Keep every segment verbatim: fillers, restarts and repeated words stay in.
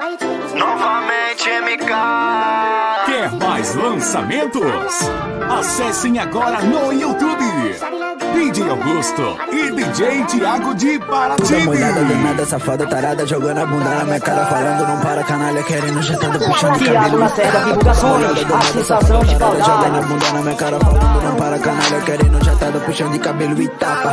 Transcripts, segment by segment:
Novamente M K. Quer mais lançamentos? Acessem agora no YouTube D J Augusto e D J Thiago de Paraty. Toda molhada, danada, safada, tarada, jogando a bunda na minha cara, falando não para, canalha, querendo jetada, puxando Thiago na cena, divulgações, a sensação de jogando a maldade. bunda na minha cara, falando não para, canalha, querendo jetada, puxando de cabelo e tapa.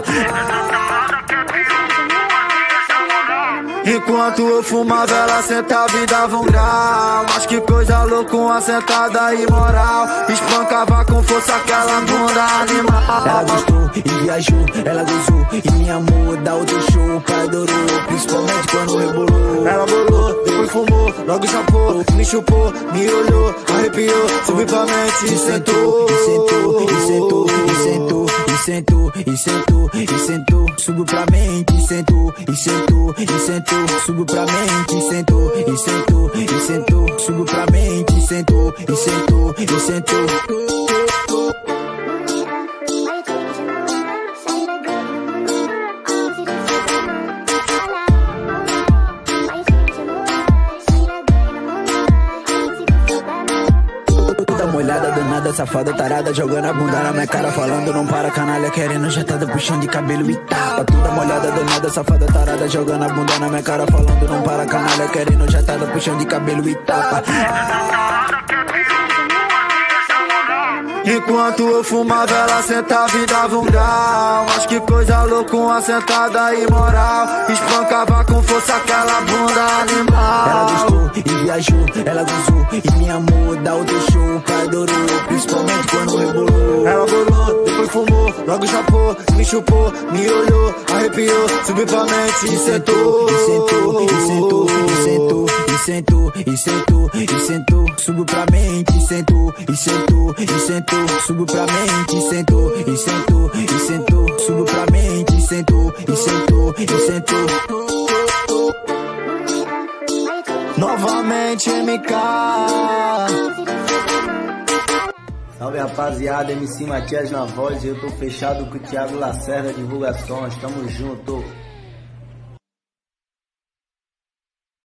Enquanto eu fumava, ela sentava e dava um grau. Mas que coisa louca, uma sentada imoral. Espancava com força aquela bunda animal. Ela gostou e viajou, ela gozou e me amou, dá outro show, pai adorou, principalmente quando rebolou. Ela bolou, depois fumou, logo chapou, me chupou, me olhou, arrepiou, subiu pra mente e sentou. E sentou, e sentou, e sentou, e sentou, e sentou, e sentou, subiu pra mente, e sentou, e sentou, e sentou, subiu pra mente, e sentou, e sentou, e sentou, subiu pra mente, e sentou, e sentou, e sentou. Toda molhada, danada, safada, tarada, jogando a bunda na minha cara, falando não para, canalha, querendo jetada, puxando de cabelo e tapa. Toda molhada, danada, safada, tarada, jogando a bunda na minha cara, falando não para, canalha, querendo jetada, puxando de cabelo e tapa. Enquanto eu fumava, ela sentava e dava um grau. Mas que coisa louca, uma sentada imoral. Espancava com força aquela bunda animal. Ela gostou e viajou, ela gozou e me amou, dá outro show, pai adorou, principalmente quando rebolou. Ela bolou, depois fumou, logo chapou, me chupou, me olhou, arrepiou, subiu pra mente e sentou. E sentou, e sentou, e sentou, e sentou, e sentou, e sentou, subiu pra mente, e sentou, e sentou, e sentou, subiu pra mente, e sentou, e sentou, e sentou, subiu pra mente, e sentou, e sentou, e sentou. Novamente M K. Salve rapaziada, M C Matias na voz, eu tô fechado com o Thiago Lacerda, divulgações, tamo junto.